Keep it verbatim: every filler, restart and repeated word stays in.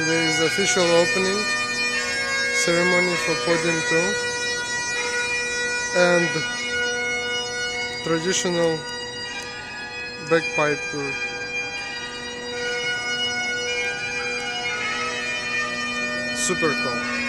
Today is the official opening ceremony for Podium two and traditional bagpipe tour. Super cool.